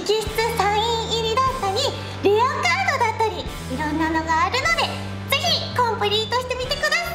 質サイン入りだったりレアカードだったりいろんなのがあるので、ぜひコンプリートしてみてください。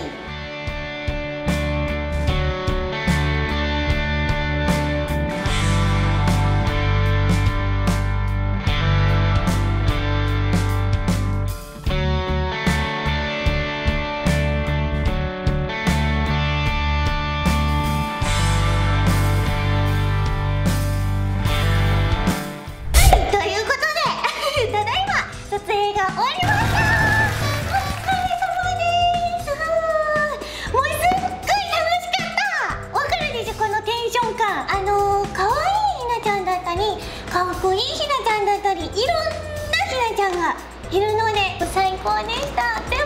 かっこいいひなちゃんだったりいろんなひなちゃんがいるので最高でした。